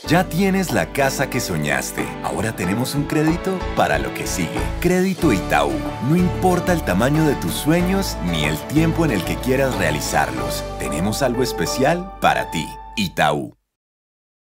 Ya tienes la casa que soñaste. Ahora tenemos un crédito para lo que sigue. Crédito Itaú. No importa el tamaño de tus sueños ni el tiempo en el que quieras realizarlos. Tenemos algo especial para ti. Itaú.